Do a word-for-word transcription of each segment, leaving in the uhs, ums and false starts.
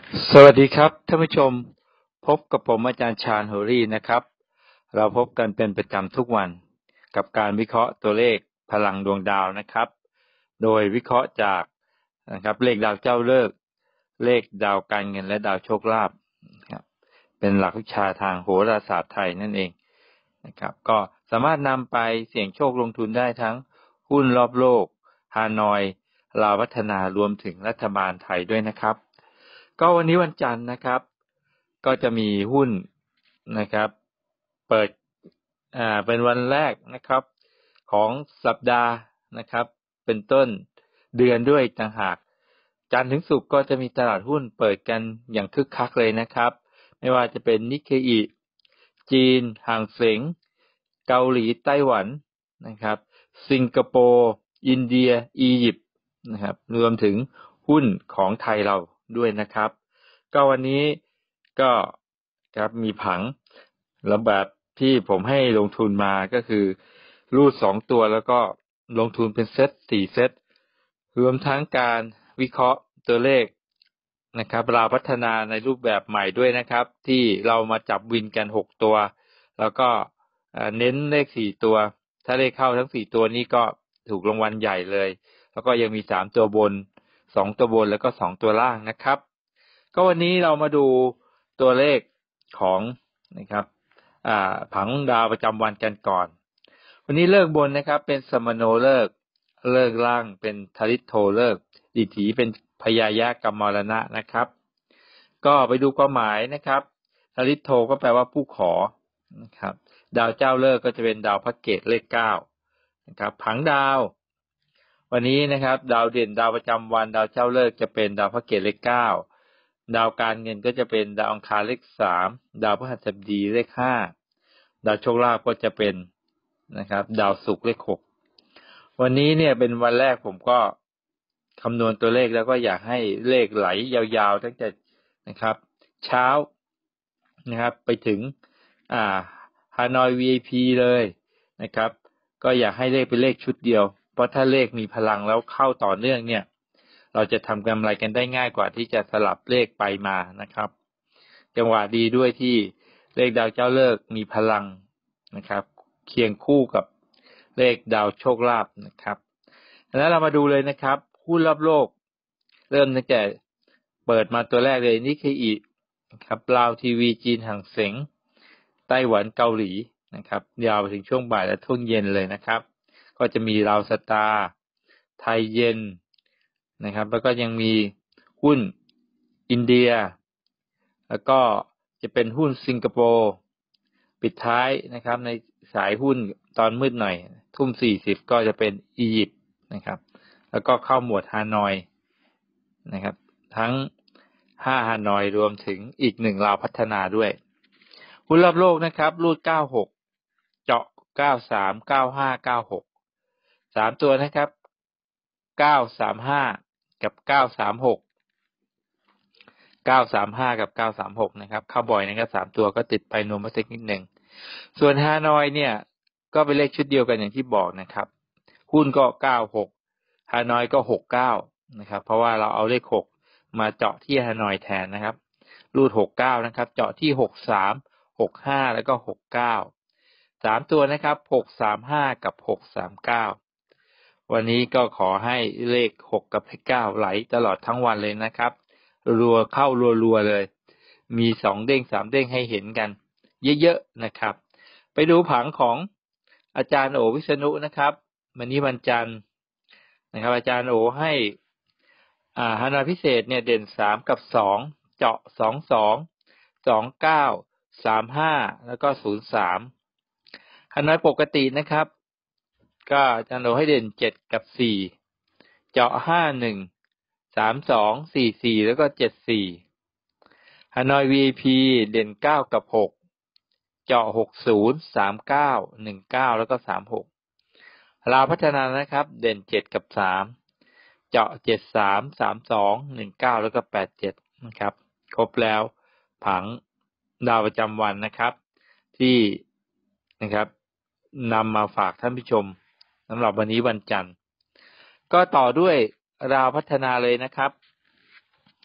สวัสดีครับท่านผู้ชมพบกับผมอาจารย์ชาญโฮรี่นะครับเราพบกันเป็นประจำทุกวันกับการวิเคราะห์ตัวเลขพลังดวงดาวนะครับโดยวิเคราะห์จากนะครับเลขดาวเจ้าฤกษ์เลขดาวการเงินและดาวโชคลาภครับเป็นหลักวิชาทางโหราศาสตร์ไทยนั่นเองนะครับก็สามารถนำไปเสี่ยงโชคลงทุนได้ทั้งหุ้นรอบโลกฮานอยลาวพัฒนารวมถึงรัฐบาลไทยด้วยนะครับก็วันนี้วันจันทร์นะครับก็จะมีหุ้นนะครับเปิดอ่าเป็นวันแรกนะครับของสัปดาห์นะครับเป็นต้นเดือนด้วยต่างหากจันทร์ถึงศุกร์ก็จะมีตลาดหุ้นเปิดกันอย่างคึกคักเลยนะครับไม่ว่าจะเป็นนิกเกอิจีนห่างเส็งเกาหลีไต้หวันนะครับสิงคโปร์อินเดียอียิปต์นะครับรวมถึงหุ้นของไทยเราด้วยนะครับก็วันนี้ก็ครับมีผังแล้วแบบที่ผมให้ลงทุนมาก็คือรูดสองตัวแล้วก็ลงทุนเป็นเซตสี่เซตรวมทั้งการวิเคราะห์ตัวเลขนะครับราวพัฒนาในรูปแบบใหม่ด้วยนะครับที่เรามาจับวินกันหกตัวแล้วก็เน้นเลขสี่ตัวถ้าเลขเข้าทั้งสี่ตัวนี้ก็ถูกรางวัลใหญ่เลยแล้วก็ยังมีสามตัวบนสองตัวบนแล้วก็สองตัวล่างนะครับก็วันนี้เรามาดูตัวเลขของนะครับอ่าผังดาวประจำวันกันก่อนวันนี้เลิกบนนะครับเป็นสมโนเลิกเลิกล่างเป็นทริโทเลิกดิถีเป็นพยายะกัมมรณะนะครับก็ไปดูความหมายนะครับทริโทก็แปลว่าผู้ขอนะครับดาวเจ้าเลิกก็จะเป็นดาวพระเกตเลขเก้านะครับผังดาววันนี้นะครับดาวเด่นดาวประจำวันดาวเจ้าเลิกจะเป็นดาวพระเกตเลขเก้าดาวการเงินก็จะเป็นดาวอังคารเลขสามดาวพฤหัสบดีเลขห้าดาวโชคลาภก็จะเป็นนะครับดาวศุกร์เลขหกวันนี้เนี่ยเป็นวันแรกผมก็คำนวณตัวเลขแล้วก็อยากให้เลขไหลยาวๆตั้งแต่นะครับเช้านะครับไปถึงอ่าฮานอย วี ไอ พี เลยนะครับก็อยากให้เลขเป็นเลขชุดเดียวเพราะถ้าเลขมีพลังแล้วเข้าต่อเนื่องเนี่ยเราจะทำกำไรกันได้ง่ายกว่าที่จะสลับเลขไปมานะครับจังหวะดีด้วยที่เลขดาวเจ้าเลิกมีพลังนะครับเคียงคู่กับเลขดาวโชคลาภนะครับแล้วเรามาดูเลยนะครับหุ้นรอบโลกเริ่มตั้งแต่เปิดมาตัวแรกเลยนิกเกอินะครับลาวทีวีจีนห่างเส็งไต้หวันเกาหลีนะครับยาวไปถึงช่วงบ่ายและช่วงเย็นเลยนะครับก็จะมีลาวสตาร์ไทยเย็นนะครับแล้วก็ยังมีหุ้นอินเดียแล้วก็จะเป็นหุ้นสิงคโปร์ปิดท้ายนะครับในสายหุ้นตอนมืดหน่อยทุ่มสี่สิบก็จะเป็นอียิปต์นะครับแล้วก็เข้าหมวดฮานอยนะครับทั้งห้าฮานอยรวมถึงอีกหนึ่งลาวพัฒนาด้วยหุ้นรอบโลกนะครับรูดเก้าหกเจาะเก้าสาม เก้าห้า เก้าหกสามตัวนะครับเก้าสามห้ากับเก้าสามหกเก้าสามห้ากับเก้าสามหกนะครับเข้าบ่อยนะครับสามตัวก็ติดไปโนมเทคนิดหนึ่งส่วนฮานอยเนี่ยก็เป็นเลขชุดเดียวกันอย่างที่บอกนะครับหุ้นก็เก้าหกฮานอยก็หกเก้านะครับเพราะว่าเราเอาเลขหกมาเจาะที่ฮานอยแทนนะครับรูดหกเก้านะครับเจาะที่หกสาม หกห้าแล้วก็หกเก้าสามตัวนะครับหกสามห้ากับหกสามเก้าวันนี้ก็ขอให้เลขหกกับเลขเก้าไหลตลอดทั้งวันเลยนะครับรัวเข้ารัวๆเลยมีสองเด้งสามเด้งให้เห็นกันเยอะๆนะครับไปดูผังของอาจารย์โอวิษณุนะครับวันนี้วันจันทร์นะครับอาจารย์โอให้อ่าฮานอยพิเศษเนี่ยเด่นสามกับสองเจาะสองสอง สองเก้า สามห้าแล้วก็ศูนย์สามฮานอยปกตินะครับก็อาจารย์โอให้เด่นเจ็ดกับสี่เจาะห้าหนึ่ง สามสอง สี่สี่แล้วก็เจ็ดสี่ฮานอย วี ไอ พี เด่นเก้ากับหกเจาะหกสิบ สามเก้า หนึ่งเก้าแล้วก็สามหกลาวพัฒนานะครับเด่นเจ็ดกับสามเจาะเจ็ดสาม สามสอง หนึ่งเก้าแล้วก็แปดเจ็ดนะครับครบแล้วผังดาวประจำวันนะครับที่นะครับนำมาฝากท่านผู้ชมสำหรับวันนี้วันจันทร์ก็ต่อด้วยดาวพัฒนาเลยนะครับ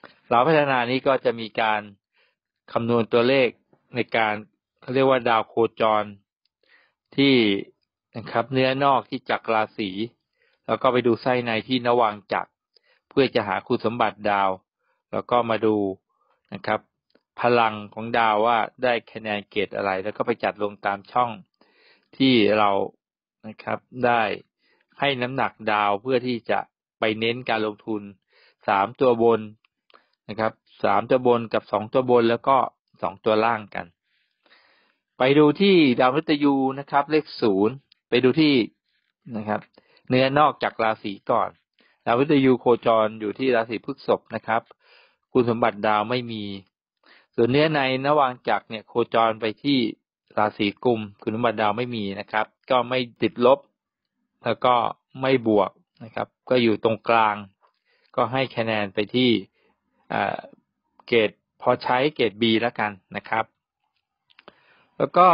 เราพัฒนานี้ก็จะมีการคำนวณตัวเลขในการเขาเรียกว่าดาวโคจรที่นะครับเนื้อนอกที่จักรราศีแล้วก็ไปดูไส้ในที่นวางจักรเพื่อจะหาคุณสมบัติดาวแล้วก็มาดูนะครับพลังของดาวว่าได้คะแนนเกรดอะไรแล้วก็ไปจัดลงตามช่องที่เรานะครับได้ให้น้ำหนักดาวเพื่อที่จะไปเน้นการลงทุนสามตัวบนนะครับสามตัวบนกับสองตัวบนแล้วก็สองตัวล่างกันไปดูที่ดาวมฤตยูนะครับเลขศูนย์ไปดูที่นะครับเนื้อนอกจากราศีก่อนดาวมฤตยูโคจรอยู่ที่ราศีพฤษภนะครับคุณสมบัติดาวไม่มีส่วนเนื้อในระหว่างจักรเนี่ยโคจรไปที่ราศีกุมคุณสมบัติดาวไม่มีนะครับก็ไม่ติดลบแล้วก็ไม่บวกนะครับก็อยู่ตรงกลางก็ให้คะแนนไปที่เกรดพอใช้เกรด B แล้วกันนะครับแล้วก็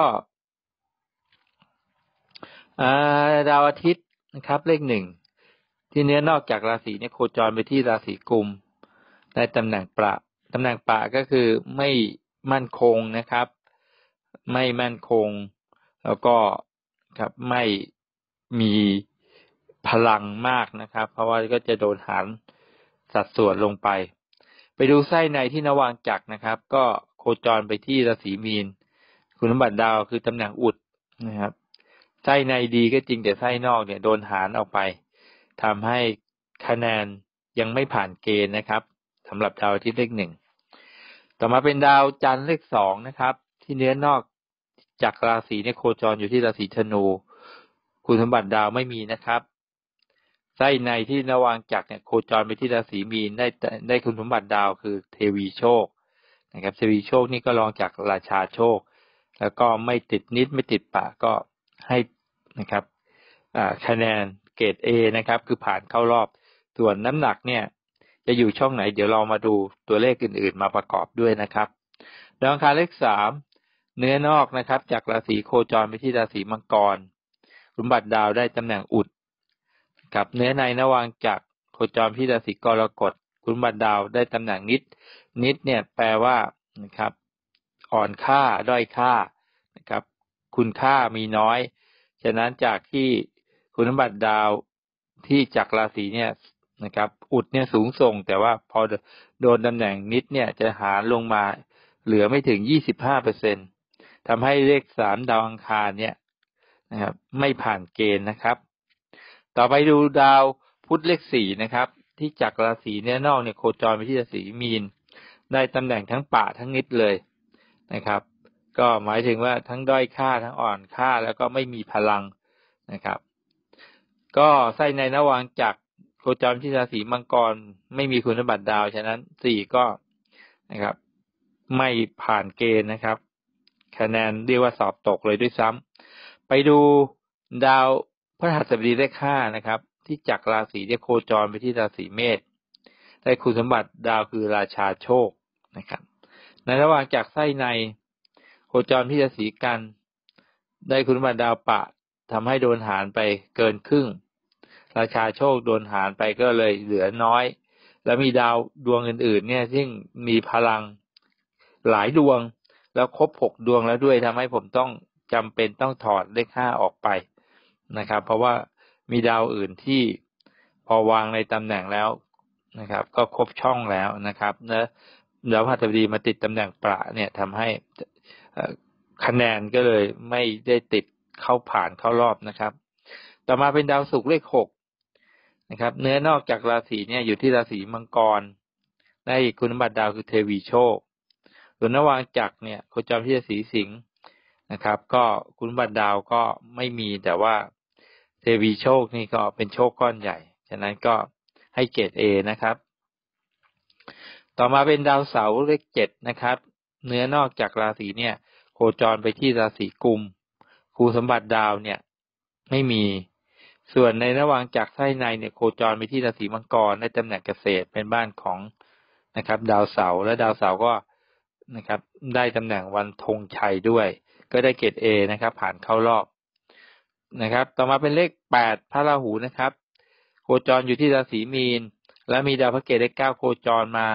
ดาวอาทิตย์นะครับเลขหนึ่งที่เนื้อนอกจากราศีเนี่ยโคจรไปที่ราศีกุมในตำแหน่งประตำแหน่งประก็คือไม่มั่นคงนะครับไม่มั่นคงแล้วก็ครับไม่มีพลังมากนะครับเพราะว่าก็จะโดนหารสัดส่วนลงไปไปดูไส้ในที่นวางจักรนะครับก็โคจรไปที่ราศีมีนคุณสมบัติดาวคือตำแหน่งอุดนะครับไส้ในดีก็จริงแต่ไส้นอกเนี่ยโดนหารออกไปทำให้คะแนนยังไม่ผ่านเกณฑ์นะครับสำหรับดาวอาทิตย์เลขหนึ่งต่อมาเป็นดาวจันทร์เลขสองนะครับที่เนื้อนอกจากราศีเนี่ยโคจรอยู่ที่ราศีธนูคุณสมบัติดาวไม่มีนะครับไส้ในที่นวางจักรเนี่ยโคจรไปที่ราศีมีนได้ได้คุณสมบัติดาวคือเทวีโชคนะครับเทวีโชคนี่ก็รองจากราชาโชคแล้วก็ไม่ติดนิดไม่ติดปะก็ให้นะครับคะแนนเกรด A นะครับคือผ่านเข้ารอบส่วนน้ำหนักเนี่ยจะอยู่ช่องไหนเดี๋ยวเรามาดูตัวเลขอื่นๆมาประกอบด้วยนะครับดาวอังคารเลขสามเนื้อนอกนะครับจากราศีโคจรไปที่ราศีมังกรสมบัติดาวได้ตำแหน่งอุดกับเนื้อในระหว่างจากโคจรที่ราศีกรกฎคุณสมบัติดาวได้ตำแหน่งนิดนิดเนี่ยแปลว่านะครับอ่อนค่าด้อยค่านะครับคุณค่ามีน้อยฉะนั้นจากที่คุณสมบัติดาวที่จากราศีเนี่ยนะครับอุดเนี่ยสูงส่งแต่ว่าพอโดนตำแหน่งนิดเนี่ยจะหารลงมาเหลือไม่ถึง ยี่สิบห้าเปอร์เซ็นต์ ทำให้เลขสามดาวอังคารเนี่ยนะครับไม่ผ่านเกณฑ์นะครับต่อไปดูดาวพุธเลขสี่นะครับที่จากราศีเนื้อนอกเนี่ยโคจรไปที่ราศีมีนได้ตำแหน่งทั้งป่าทั้งนิดเลยนะครับก็หมายถึงว่าทั้งด้อยค่าทั้งอ่อนค่าแล้วก็ไม่มีพลังนะครับก็ไส้ในระหว่างจากโคจรที่ราศีมังกรไม่มีคุณสมบัติดาวฉะนั้นสี่ก็นะครับไม่ผ่านเกณฑ์นะครับคะแนนเรียกว่าสอบตกเลยด้วยซ้ำไปดูดาวพฤหัสบดีเลขห้านะครับที่จากราศีที่โคจรไปที่ราศีเมษได้คุณสมบัติดาวคือราชาโชคนะครับในระหว่างจากไส้ในโคจรที่ราศีกันได้คุณสมบัติดาวปะทำให้โดนหารไปเกินครึ่งราชาโชคโดนหารไปก็เลยเหลือน้อยแล้วมีดาวดวงอื่นๆเนี่ยซึ่งมีพลังหลายดวงแล้วครบหกดวงแล้วด้วยทำให้ผมต้องจำเป็นต้องถอดเลขห้าออกไปนะครับเพราะว่ามีดาวอื่นที่พอวางในตำแหน่งแล้วนะครับก็ครบช่องแล้วนะครับแล้วดาวพฤหัสบดีมาติดตำแหน่งประเนี่ยทำให้คะแนนก็เลยไม่ได้ติดเข้าผ่านเข้ารอบนะครับต่อมาเป็นดาวศุกร์เลขหกนะครับเนื้อนอกจากราศีเนี่ยอยู่ที่ราศีมังกรได้คุณสมบัติดาวคือเทวีโชคส่วนระหว่างจักรเนี่ยโคจรที่ราศีสิงห์นะครับก็คุณสมบัติดาวก็ไม่มีแต่ว่าเทวีโชคนี่ก็เป็นโชคก้อนใหญ่ฉะนั้นก็ให้เกรด A นะครับต่อมาเป็นดาวเสาร์เลขเจ็ดนะครับเนื้อนอกจากราศีเนี่ยโคจรไปที่ราศีกุมคุณสมบัติดาวเนี่ยไม่มีส่วนในระหว่างจากไส้ในเนี่ยโคจรไปที่ราศีมังกรในตำแหน่งเกษตรเป็นบ้านของนะครับดาวเสาร์และดาวเสาร์ก็นะครับได้ตำแหน่งวันธงชัยด้วยก็ได้เกรด A นะครับผ่านเข้ารอบนะครับต่อมาเป็นเลขแปดพระราหูนะครับโคจรอยู่ที่ราศีมีนและมีดาวพระเกตเลขเก้าโคจรมา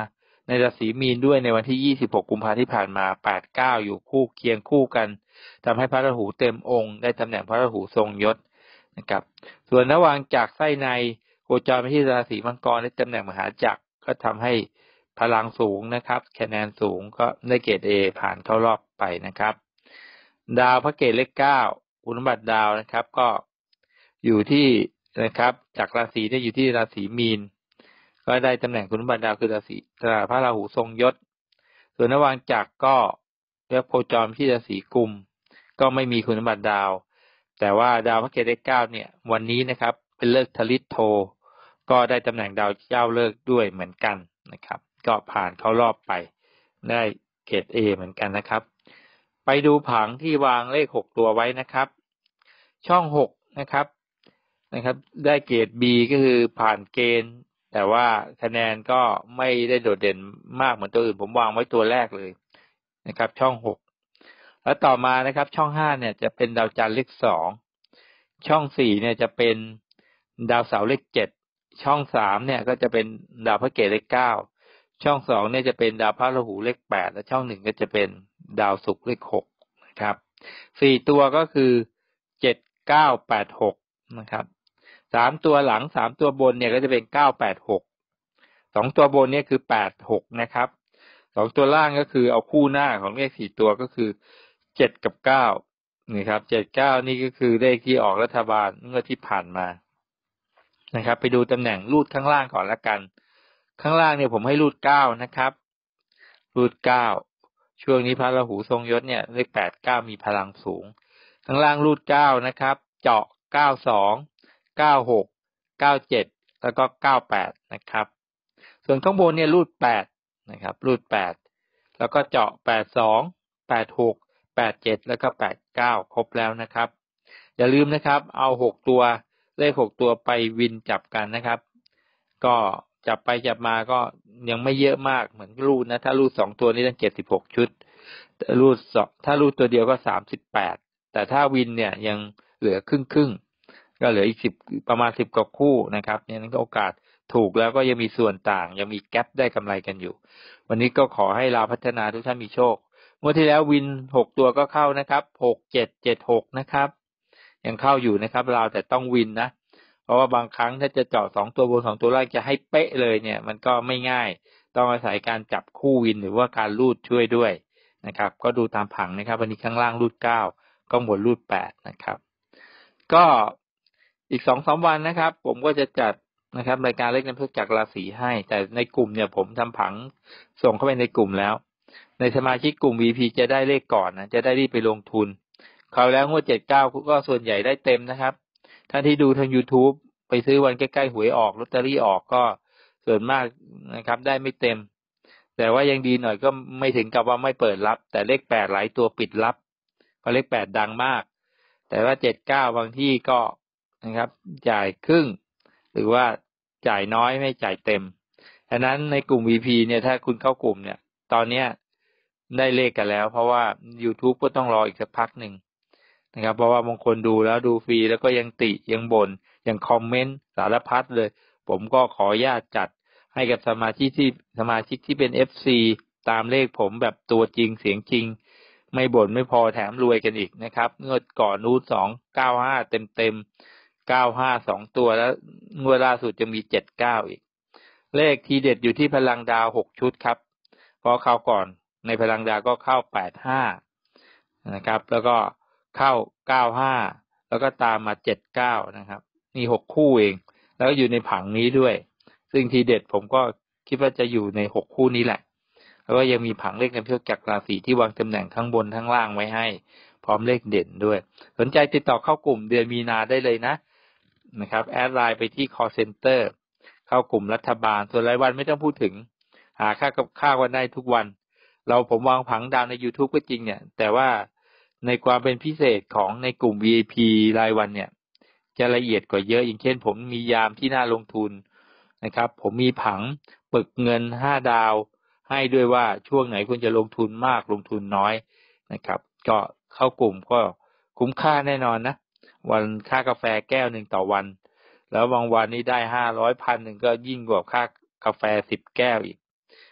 ในราศีมีนด้วยในวันที่ยี่สิบหกกุมภาพันธ์ที่ผ่านมาแปด เก้าอยู่คู่เคียงคู่กันทำให้พระราหูเต็มองค์ได้ตำแหน่งพระราหูทรงยศนะครับส่วนระหว่างจากไส้ในโคจรไปที่ราศีมังกรได้ตำแหน่งมหาจักรก็ทำให้พลังสูงนะครับคะแนนสูงก็ได้เกรด A ผ่านเข้ารอบไปนะครับดาวพระเกตเลขเก้าคุณสมบัติดาวนะครับก็อยู่ที่นะครับจากราศีได้อยู่ที่ราศีมีนก็ได้ตำแหน่งคุณสมบัติดาวคือราศีพระราหูทรงยศส่วนระหว่างจักรก็เรียกโคจรที่ราศีกุมก็ไม่มีคุณสมบัติดาวแต่ว่าดาวพระเกตเลขเก้าเนี่ยวันนี้นะครับเป็นฤกษ์ทลิตโทก็ได้ตำแหน่งดาวเจ้าฤกษ์ด้วยเหมือนกันนะครับก็ผ่านเข้ารอบไปได้เกรด A เหมือนกันนะครับไปดูผังที่วางเลขหกตัวไว้นะครับช่องหกนะครับนะครับได้เกรด B ก็คือผ่านเกณฑ์แต่ว่าคะแนนก็ไม่ได้โดดเด่นมากเหมือนตัวอื่นผมวางไว้ตัวแรกเลยนะครับช่องหกแล้วต่อมานะครับช่องห้าเนี่ยจะเป็นดาวจันทร์เลขสองช่องสี่เนี่ยจะเป็นดาวเสาร์เลขเจ็ดช่องสามเนี่ยก็จะเป็นดาวพระเกตเลขเก้าช่องสองเนี่ยจะเป็นดาวพระราหูเลขแปดและช่องหนึ่งก็จะเป็นดาวศุกร์เลขหกนะครับสี่ตัวก็คือเจ็ด เก้า แปด หกนะครับสามตัวหลังสามตัวบนเนี่ยก็จะเป็นเก้า แปด หกสองตัวบนเนี่ยคือแปด หกนะครับสองตัวล่างก็คือเอาคู่หน้าของเลขสี่ตัวก็คือเจ็ดกับเก้านี่ครับเจ็ด เก้านี่ก็คือเลขที่ออกรัฐบาลเมื่อที่ผ่านมานะครับไปดูตำแหน่งรูดข้างล่างก่อนละกันข้างล่างเนี่ยผมให้รูดเก้านะครับรูดเก้าช่วงนี้พระราหูทรงยศเนี่ยเลขแปด เก้ามีพลังสูงข้างล่างรูดเก้านะครับเจาะเก้า สอง เก้า หก เก้า เจ็ดแล้วก็เก้า แปดนะครับส่วนข้างบนเนี่ยรูดแปดนะครับรูดแปดแล้วก็เจาะแปด สอง แปด หก แปด เจ็ดแล้วก็แปด เก้าครบแล้วนะครับอย่าลืมนะครับเอาหกตัวเลขหกตัวไปวินจับกันนะครับก็จับไปจับมาก็ยังไม่เยอะมากเหมือนรูดนะถ้ารูดสองตัวนี้ต้องเจ็ดสิบหกชุดรูดสองถ้ารูดตัวเดียวก็สามสิบแปดแต่ถ้าวินเนี่ยยังเหลือครึ่งครึ่งก็เหลืออีกสิบประมาณสิบกว่าคู่นะครับเนี่ยนั่นก็โอกาสถูกแล้วก็ยังมีส่วนต่างยังมีแก๊ปได้กำไรกันอยู่วันนี้ก็ขอให้เราพัฒนาทุกท่านมีโชคเมื่อที่แล้ววินหกตัวก็เข้านะครับหก เจ็ด เจ็ด หกนะครับยังเข้าอยู่นะครับเราแต่ต้องวินนะเพราะว่าบางครั้งถ้าจะเจาะสองตัวบนสองตัวล่างจะให้เป๊ะเลยเนี่ยมันก็ไม่ง่ายต้องอาศัยการจับคู่วินหรือว่าการรูดช่วยด้วยนะครับก็ดูตามผังนะครับวันนี้ข้างล่างรูดเก้าข้างบนรูดแปดนะครับก็อีก สองถึงสาม วันนะครับผมก็จะจัดนะครับรายการเลขน้ำพึ่งจากราศีให้แต่ในกลุ่มเนี่ยผมทำผังส่งเข้าไปในกลุ่มแล้วในสมาชิกกลุ่ม วี พี จะได้เลขก่อนนะจะได้รีบไปลงทุนคราวแล้วงวดเจ็ด เก้าก็ส่วนใหญ่ได้เต็มนะครับท่านที่ดูทาง YouTube ไปซื้อวันใกล้ๆหวยออกลอตเตอรี่ออกก็ส่วนมากนะครับได้ไม่เต็มแต่ว่ายังดีหน่อยก็ไม่ถึงกับว่าไม่เปิดรับแต่เลขแปดหลายตัวปิดรับเพราะเลขแปดดังมากแต่ว่าเจ็ด เก้าบางที่ก็นะครับจ่ายครึ่งหรือว่าจ่ายน้อยไม่จ่ายเต็มฉะนั้นในกลุ่ม วี พี เนี่ยถ้าคุณเข้ากลุ่มเนี่ยตอนเนี้ยได้เลขกันแล้วเพราะว่า YouTube ก็ต้องรออีกสักพักหนึ่งนะครับเพราะว่าบางคนดูแล้วดูฟรีแล้วก็ยังติยังบ่นยังคอมเมนต์สารพัดเลยผมก็ขออนุญาตจัดให้กับสมาชิกที่สมาชิกที่เป็น เอฟ ซี ตามเลขผมแบบตัวจริงเสียงจริงไม่บ่นไม่พอแถมรวยกันอีกนะครับงวดก่อนนู้นสอง เก้า ห้าเต็มเต็มเก้า ห้า สองตัวแล้วงวดล่าสุดจะมีเจ็ด เก้าอีกเลขทีเด็ดอยู่ที่พลังดาวหกชุดครับเพราะเข้าก่อนในพลังดาวก็เข้าแปด ห้านะครับแล้วก็เข้าเก้า ห้าแล้วก็ตามมาเจ็ด เก้านะครับนี่หกคู่เองแล้วก็อยู่ในผังนี้ด้วยซึ่งทีเด็ดผมก็คิดว่าจะอยู่ในหกคู่นี้แหละแล้วก็ยังมีผังเลขนำโชคจากราศีที่วางตำแหน่งข้างบนข้างล่างไว้ให้พร้อมเลขเด่นด้วยสนใจติดต่อเข้ากลุ่มเดือนมีนาได้เลยนะนะครับแอดไลน์ไปที่ call center เข้ากลุ่มรัฐบาลส่วนรายวันไม่ต้องพูดถึงหาค่ากับค่าวันได้ทุกวันเราผมวางผังดาวใน YouTube ก็จริงเนี่ยแต่ว่าในความเป็นพิเศษของในกลุ่ม วี ไอ พี รายวันเนี่ยจะละเอียดกว่าเยอะอย่างเช่นผมมียามที่น่าลงทุนนะครับผมมีผังปึกเงินห้าดาวให้ด้วยว่าช่วงไหนคุณจะลงทุนมากลงทุนน้อยนะครับก็เข้ากลุ่มก็คุ้มค่าแน่นอนนะวันค่ากาแฟแก้วหนึ่งต่อวันแล้วบางวันนี้ได้ห้าร้อย พันหนึ่งก็ยิ่งกว่าค่ากาแฟสิบแก้วอีก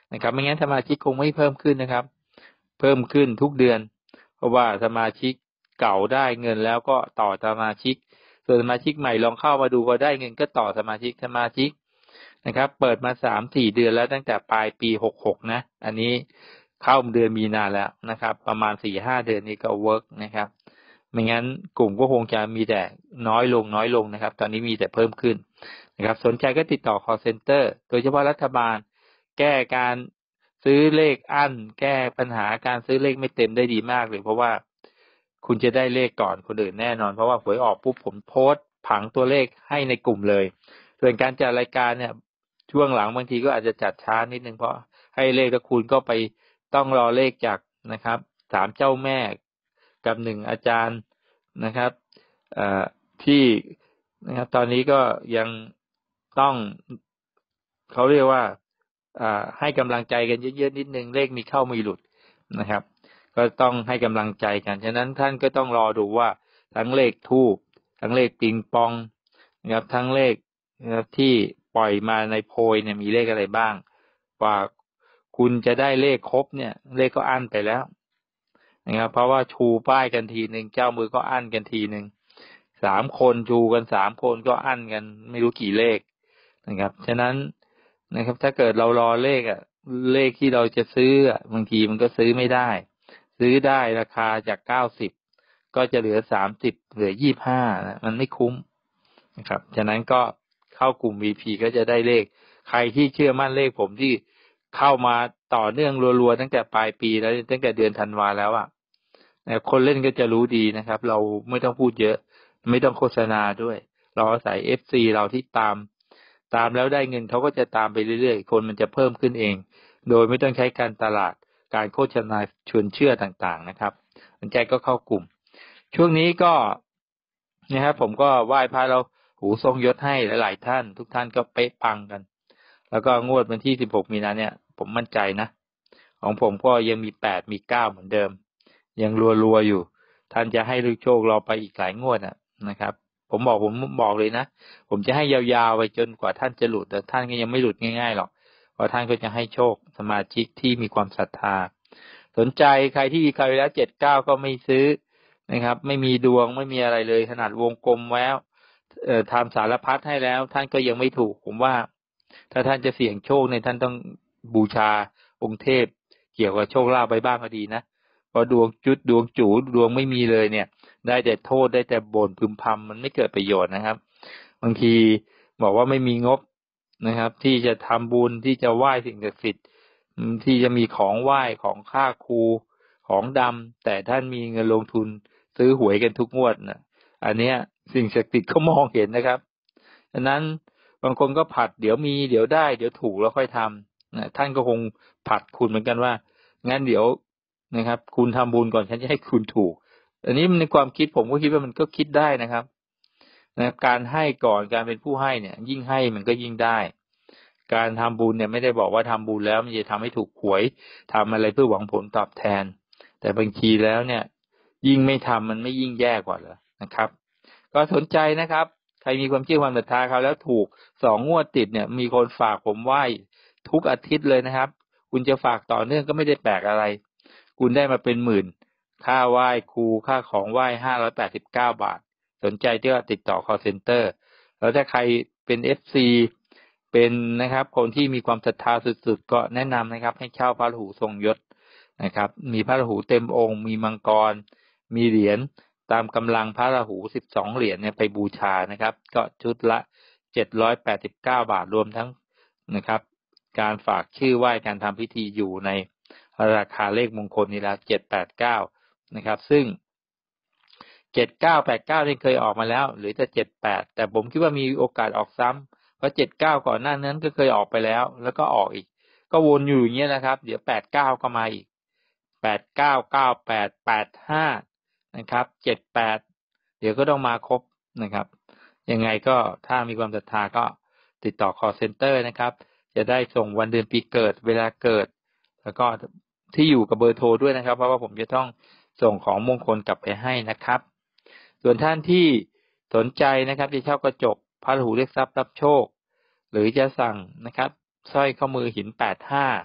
นะครับไม่งั้นสมาชิกคงไม่เพิ่มขึ้นนะครับเพิ่มขึ้นทุกเดือนเพราะว่าสมาชิกเก่าได้เงินแล้วก็ต่อสมาชิกส่วนสมาชิกใหม่ลองเข้ามาดูพอได้เงินก็ต่อสมาชิกสมาชิกนะครับเปิดมา สามถึงสี่ เดือนแล้วตั้งแต่ปลายปีหกสิบหกนะอันนี้เข้าเดือนมีนาแล้วนะครับประมาณ สี่ถึงห้า เดือนนี้ก็เวิร์กนะครับไม่งั้นกลุ่มก็คงจะมีแต่น้อยลงน้อยลงนะครับตอนนี้มีแต่เพิ่มขึ้นนะครับสนใจก็ติดต่อ call center โดยเฉพาะรัฐบาลแก้การซื้อเลขอั้นแก้ปัญหาการซื้อเลขไม่เต็มได้ดีมากเลยเพราะว่าคุณจะได้เลขก่อนคนอื่นแน่นอนเพราะว่าหวยออกปุ๊บผมโพสต์ผังตัวเลขให้ในกลุ่มเลยส่วนการจัดรายการเนี่ยช่วงหลังบางทีก็อาจจะจัดช้านิดนึงเพราะให้เลขแล้วคุณก็ไปต้องรอเลขจากนะครับสามเจ้าแม่กับหนึ่งอาจารย์นะครับเอ่อที่นะครับตอนนี้ก็ยังต้องเขาเรียกว่าอ่าให้กำลังใจกันเยอะๆนิดนึงเลขมีเข้ามีหลุดนะครับก็ต้องให้กำลังใจกันฉะนั้นท่านก็ต้องรอดูว่าทั้งเลขทูปทั้งเลขปิงปองนะครับทั้งเลขนะครับที่ปล่อยมาในโพยเนี่ยมีเลขอะไรบ้างกว่าคุณจะได้เลขครบเนี่ยเลขก็อั้นไปแล้วนะครับเพราะว่าชูป้ายกันทีหนึ่งเจ้ามือก็อั้นกันทีหนึ่งสามคนชูกันสามคนก็อั้นกันไม่รู้กี่เลขนะครับฉะนั้นนะครับถ้าเกิดเรารอเลขอ่ะเลขที่เราจะซื้ออ่ะบางทีมันก็ซื้อไม่ได้ซื้อได้ราคาจากเก้าสิบก็จะเหลือสามสิบเหลือยี่สิบห้านะมันไม่คุ้มนะครับฉะนั้นก็เข้ากลุ่ม วี พี ก็จะได้เลขใครที่เชื่อมั่นเลขผมที่เข้ามาต่อเนื่องรัวๆตั้งแต่ปลายปีแล้วตั้งแต่เดือนธันวาแล้วอ่ะคนเล่นก็จะรู้ดีนะครับเราไม่ต้องพูดเยอะไม่ต้องโฆษณาด้วยเราอาศัย เอฟ ซี เราที่ตามตามแล้วได้เงินเขาก็จะตามไปเรื่อยๆคนมันจะเพิ่มขึ้นเองโดยไม่ต้องใช้การตลาดการโฆษณาชวนเชื่อต่างๆนะครับสนใจก็เข้ากลุ่มช่วงนี้ก็นะครับผมก็ไหว้พระเราหูทรงยศให้หลายๆท่านทุกท่านก็เป๊ะปังกันแล้วก็งวดวันที่สิบหกมีนาเนี่ยผมมั่นใจนะของผมก็ยังมีแปดมีเก้าเหมือนเดิมยังรัวๆอยู่ท่านจะให้ลูกโชคเราไปอีกหลายงวดนะครับผมบอกผมบอกเลยนะผมจะให้ยาวๆไปจนกว่าท่านจะหลุดแต่ท่านก็ยังไม่หลุดง่ายๆหรอกเพราะท่านก็จะให้โชคสมาชิกที่มีความศรัทธาสนใจใครที่มีใครแล้วเจ็ดเก้าก็ไม่ซื้อนะครับไม่มีดวงไม่มีอะไรเลยขนาดวงกลมแล้วเอ่อทำสารพัดให้แล้วท่านก็ยังไม่ถูกผมว่าถ้าท่านจะเสี่ยงโชคเนี่ยท่านต้องบูชาองค์เทพเกี่ยวกับโชคลาภไปบ้างก็ดีนะพอดวงจุดดวงจูดวงไม่มีเลยเนี่ยได้แต่โทษได้แต่บ่นพึมพำมันไม่เกิดประโยชน์นะครับบางทีบอกว่าไม่มีงบนะครับที่จะทำบุญที่จะไหว้สิ่งศักดิ์สิทธิ์ที่จะมีของไหว้ของค่าครูของดำแต่ท่านมีเงินลงทุนซื้อหวยกันทุกงวดนะอันเนี้ยสิ่งศักดิ์สิทธิ์เขามองเห็นนะครับฉะนั้นบางคนก็ผัดเดี๋ยวมีเดี๋ยวได้เดี๋ยวถูกแล้วค่อยทำนะท่านก็คงผัดคุณเหมือนกันว่างั้นเดี๋ยวนะครับคุณทำบุญก่อนฉันจะให้คุณถูกอันนี้ในความคิดผมก็คิดว่ามันก็คิดได้นะครับนะการให้ก่อนการเป็นผู้ให้เนี่ยยิ่งให้มันก็ยิ่งได้การทำบุญเนี่ยไม่ได้บอกว่าทำบุญแล้วมันจะทำให้ถูกหวยทำอะไรเพื่อหวังผลตอบแทนแต่บางทีแล้วเนี่ยยิ่งไม่ทำมันไม่ยิ่งแย่กว่าเหรอนะครับก็สนใจนะครับใครมีความเชื่อความศรัทธาเขาแล้วถูกสองงวดติดเนี่ยมีคนฝากผมไหว้ทุกอาทิตย์เลยนะครับคุณจะฝากต่อเนื่องก็ไม่ได้แปลกอะไรคุณได้มาเป็นหมื่นค่าไหว้ครูค่าของไหว้ห้าร้อยแปดสิบเก้าบาทสนใจที่ว่าติดต่อ call center แล้วถ้าใครเป็น เอฟ ซี เป็นนะครับคนที่มีความศรัทธาสุดๆก็แนะนำนะครับให้เช่าพระราหูทรงยศนะครับมีพระราหูเต็มองค์มีมังกรมีเหรียญตามกำลังพระราหูสิบสองเหรียญเนี่ยไปบูชานะครับก็ชุดละเจ็ดร้อยแปดสิบเก้าบาทรวมทั้งนะครับการฝากชื่อไหว้การทำพิธีอยู่ในราคาเลขมงคลนี่ละเจ็ดแปดเก้านะครับซึ่งเจ็ดเก้าแปดเก้านี่เคยออกมาแล้วหรือจะเจ็ดแปดแต่ผมคิดว่ามีโอกาสออกซ้ำเพราะเจ็ดเก้าก่อนหน้านั้นก็เคยออกไปแล้วแล้วก็ออกอีกก็วนอยู่อย่างเงี้ยนะครับเดี๋ยวแปดเก้าก็มาอีกแปดเก้า เก้าแปด แปดห้านะครับเจ็ดแปดเดี๋ยวก็ต้องมาครบนะครับยังไงก็ถ้ามีความศรัทธาก็ติดต่อ call center นะครับจะได้ส่งวันเดือนปีเกิดเวลาเกิดแล้วก็ที่อยู่กับเบอร์โทรด้วยนะครับเพราะว่าผมจะต้องส่งของมงคลกลับไปให้นะครับส่วนท่านที่สนใจนะครับจะเช่ากระจกพระราหูเรียกทรัพย์รับโชคหรือจะสั่งนะครับสร้อยข้อมือหินแปดห้า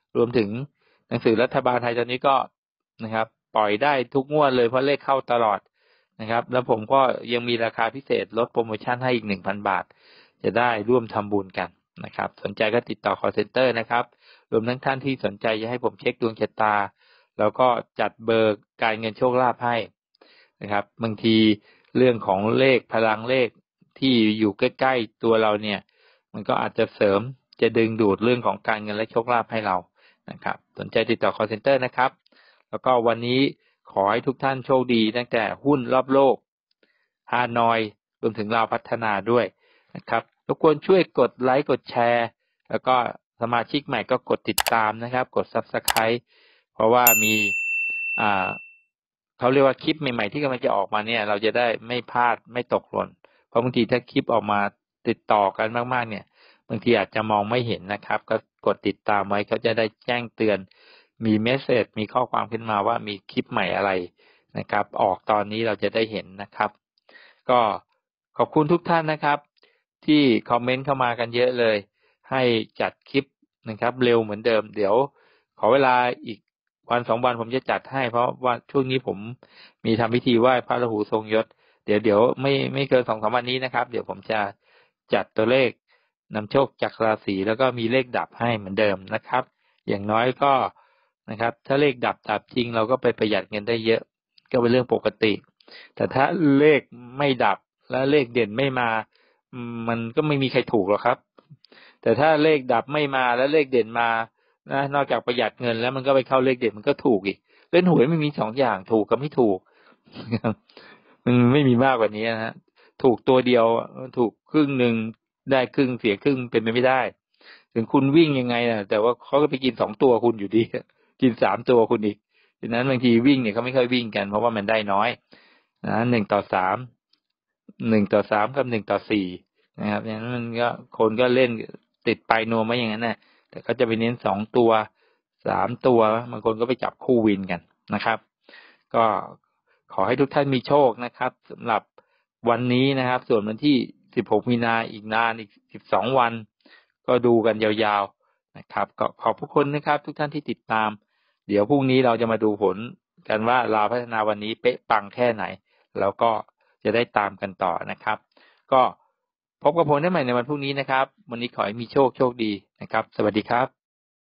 รวมถึงหนังสือรัฐบาลไทยตอนนี้ก็นะครับปล่อยได้ทุกงวดเลยเพราะเลขเข้าตลอดนะครับแล้วผมก็ยังมีราคาพิเศษลดโปรโมชั่นให้อีก หนึ่งพัน บาทจะได้ร่วมทำบุญกันนะครับสนใจก็ติดต่อ call center นะครับรวมทั้งท่านที่สนใจจะให้ผมเช็คดวงชะตาแล้วก็จัดเบอร์การเงินโชคลาภให้นะครับบางทีเรื่องของเลขพลังเลขที่อยู่ใกล้ๆตัวเราเนี่ยมันก็อาจจะเสริมจะดึงดูดเรื่องของการเงินและโชคลาภให้เรานะครับสนใจติดต่อ call center นะครับแล้วก็วันนี้ขอให้ทุกท่านโชคดีตั้งแต่หุ้นรอบโลกฮานอยรวมถึงลาวพัฒนาด้วยนะครับรบกวนช่วยกดไลค์กดแชร์แล้วก็สมาชิกใหม่ก็กดติดตามนะครับกด Subscribe เพราะว่ามีอ่าเขาเรียกว่าคลิปใหม่ๆที่กำลังจะออกมาเนี่ยเราจะได้ไม่พลาดไม่ตกหล่นเพราะบางทีถ้าคลิปออกมาติดต่อกันมากๆเนี่ยบางทีอาจจะมองไม่เห็นนะครับก็กดติดตามไว้เขาจะได้แจ้งเตือนมีเมสเสจมีข้อความขึ้นมาว่ามีคลิปใหม่อะไรนะครับออกตอนนี้เราจะได้เห็นนะครับก็ขอบคุณทุกท่านนะครับที่คอมเมนต์เข้ามากันเยอะเลยให้จัดคลิปนะครับเร็วเหมือนเดิมเดี๋ยวขอเวลาอีกวันสองวันผมจะจัดให้เพราะว่าช่วงนี้ผมมีทำพิธีไหว้พระราหูทรงยศเดี๋ยวเดี๋ยวไม่ไม่เกินสองสามวันนี้นะครับเดี๋ยวผมจะจัดตัวเลขนำโชคจากราศีแล้วก็มีเลขดับให้เหมือนเดิมนะครับอย่างน้อยก็นะครับถ้าเลขดับดับจริงเราก็ไปประหยัดเงินได้เยอะก็เป็นเรื่องปกติแต่ถ้าเลขไม่ดับและเลขเด่นไม่มามันก็ไม่มีใครถูกหรอกครับแต่ถ้าเลขดับไม่มาแล้วเลขเด่นมานะนอกจากประหยัดเงินแล้วมันก็ไปเข้าเลขเด่นมันก็ถูกอีกเล่นหวยไม่มีสองอย่างถูกกับไม่ถูกมันไม่มีมากกว่านี้นะฮะถูกตัวเดียวถูกครึ่งหนึ่งได้ครึ่งเสียครึ่งเป็นไปไม่ได้ถึงคุณวิ่งยังไงนะแต่ว่าเขาก็ไปกินสองตัวคุณอยู่ดีกินสามตัวคุณอีกฉะนั้นบางทีวิ่งเนี่ยเขาไม่ค่อยวิ่งกันเพราะว่ามันได้น้อยนะหนึ่งต่อสามหนึ่งต่อสามกับหนึ่งต่อสี่นะครับฉะนั้นมันก็คนก็เล่นติดไปนัวไม่อย่างนั้นนะแต่เขาจะไปเน้นสองตัวสามตัวบางคนก็ไปจับคู่วินกันนะครับก็ขอให้ทุกท่านมีโชคนะครับสำหรับวันนี้นะครับส่วนวันที่สิบหกมีนาอีกนานอีกสิบสองวันก็ดูกันยาวๆนะครับก็ขอบคุณนะครับทุกท่านที่ติดตามเดี๋ยวพรุ่งนี้เราจะมาดูผลกันว่าลาวพัฒนาวันนี้เป๊ะปังแค่ไหนแล้วก็จะได้ตามกันต่อนะครับก็พบกับผมได้ใหม่ในวันพรุ่งนี้นะครับวันนี้ขอให้มีโชคโชคดีนะครับสวัสดีครับ